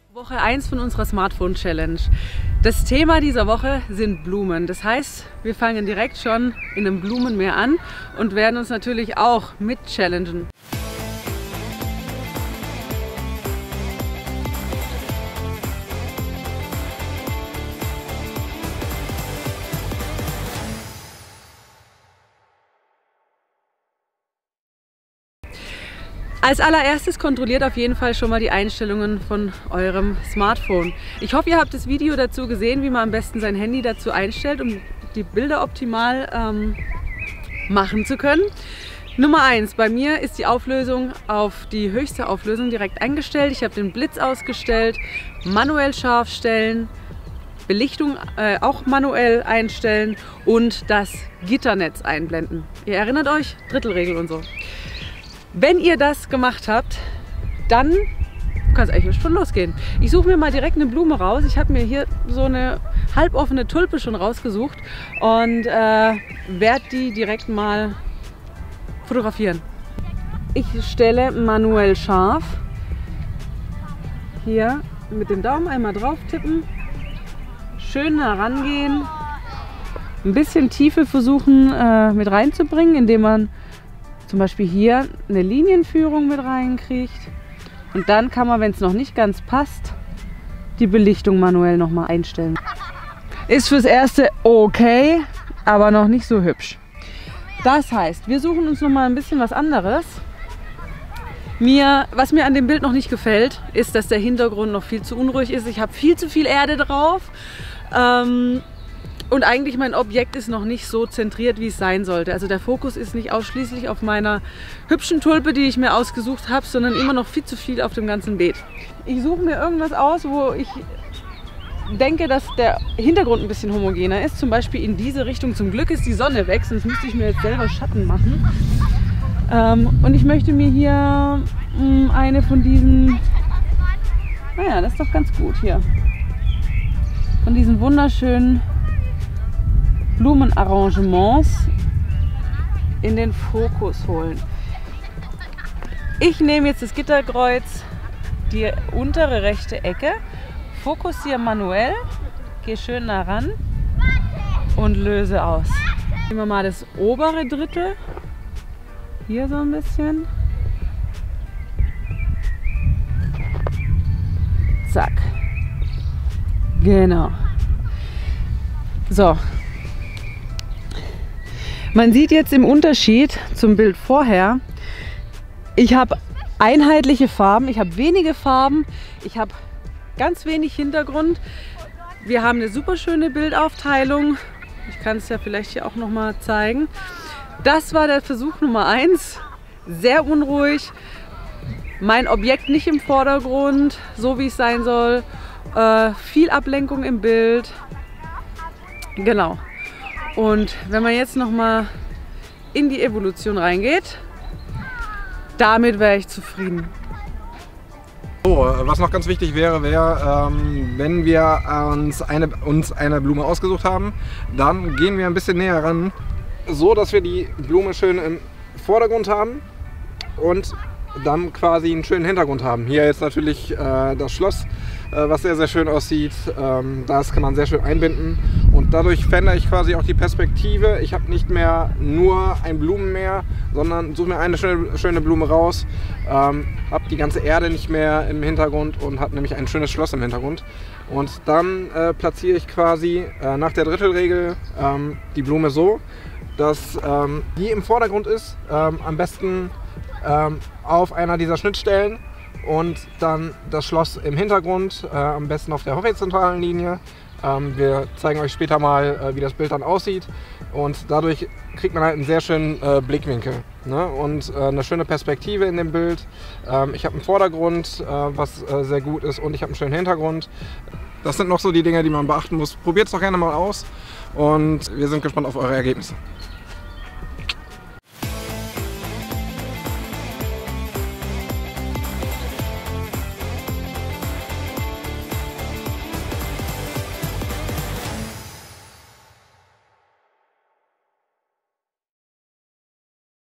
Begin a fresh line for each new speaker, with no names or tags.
Woche 1 von unserer Smartphone Challenge. Das Thema dieser Woche sind Blumen. Das heißt, wir fangen direkt schon in einem Blumenmeer an und werden uns natürlich auch mit challengen. Als allererstes kontrolliert auf jeden Fall schon mal die Einstellungen von eurem Smartphone. Ich hoffe, ihr habt das Video dazu gesehen, wie man am besten sein Handy dazu einstellt, um die Bilder optimal machen zu können. Nummer 1, bei mir ist die Auflösung auf die höchste Auflösung direkt eingestellt. Ich habe den Blitz ausgestellt, manuell scharf stellen, Belichtung auch manuell einstellen und das Gitternetz einblenden. Ihr erinnert euch, Drittelregel und so. Wenn ihr das gemacht habt, dann kann es eigentlich schon losgehen. Ich suche mir mal direkt eine Blume raus. Ich habe mir hier so eine halboffene Tulpe schon rausgesucht und werde die direkt mal fotografieren. Ich stelle manuell scharf. Hier mit dem Daumen einmal drauf tippen. Schön herangehen. Ein bisschen Tiefe versuchen mit reinzubringen, indem man zum Beispiel hier eine Linienführung mit reinkriegt. Und dann kann man, wenn es noch nicht ganz passt, die Belichtung manuell nochmal einstellen. Ist fürs Erste okay, aber noch nicht so hübsch. Das heißt, wir suchen uns nochmal ein bisschen was anderes. Was mir an dem Bild noch nicht gefällt, ist, dass der Hintergrund noch viel zu unruhig ist. Ich habe viel zu viel Erde drauf. Und eigentlich mein Objekt ist noch nicht so zentriert, wie es sein sollte. Also der Fokus ist nicht ausschließlich auf meiner hübschen Tulpe, die ich mir ausgesucht habe, sondern immer noch viel zu viel auf dem ganzen Beet. Ich suche mir irgendwas aus, wo ich denke, dass der Hintergrund ein bisschen homogener ist. Zum Beispiel in diese Richtung. Zum Glück ist die Sonne weg, sonst müsste ich mir jetzt selber Schatten machen. Und ich möchte mir hier eine von diesen, naja, das ist doch ganz gut hier, von diesen wunderschönen Blumenarrangements in den Fokus holen. Ich nehme jetzt das Gitterkreuz, die untere rechte Ecke, fokussiere manuell, gehe schön nah ran und löse aus. Nehmen wir mal das obere Drittel, hier so ein bisschen. Zack. Genau. So. Man sieht jetzt im Unterschied zum Bild vorher, ich habe einheitliche Farben, ich habe wenige Farben, ich habe ganz wenig Hintergrund. Wir haben eine super schöne Bildaufteilung. Ich kann es ja vielleicht hier auch noch mal zeigen. Das war der Versuch Nummer 1. Sehr unruhig. Mein Objekt nicht im Vordergrund, so wie es sein soll. Viel Ablenkung im Bild. Genau. Und wenn man jetzt noch mal in die Evolution reingeht, damit wäre ich zufrieden.
So, was noch ganz wichtig wäre, wenn wir uns eine Blume ausgesucht haben, dann gehen wir ein bisschen näher ran, so dass wir die Blume schön im Vordergrund haben und dann quasi einen schönen Hintergrund haben. Hier jetzt natürlich das Schloss, was sehr, sehr schön aussieht. Das kann man sehr schön einbinden und dadurch verändere ich quasi auch die Perspektive. Ich habe nicht mehr nur ein Blumenmeer, sondern suche mir eine schöne Blume raus, habe die ganze Erde nicht mehr im Hintergrund und habe nämlich ein schönes Schloss im Hintergrund. Und dann platziere ich quasi nach der Drittelregel die Blume so, dass die im Vordergrund ist, am besten auf einer dieser Schnittstellen und dann das Schloss im Hintergrund, am besten auf der horizontalen Linie. Wir zeigen euch später mal, wie das Bild dann aussieht und dadurch kriegt man halt einen sehr schönen Blickwinkel, ne? Und eine schöne Perspektive in dem Bild. Ich habe einen Vordergrund, was sehr gut ist und ich habe einen schönen Hintergrund. Das sind noch so die Dinge, die man beachten muss. Probiert es doch gerne mal aus und wir sind gespannt auf eure Ergebnisse.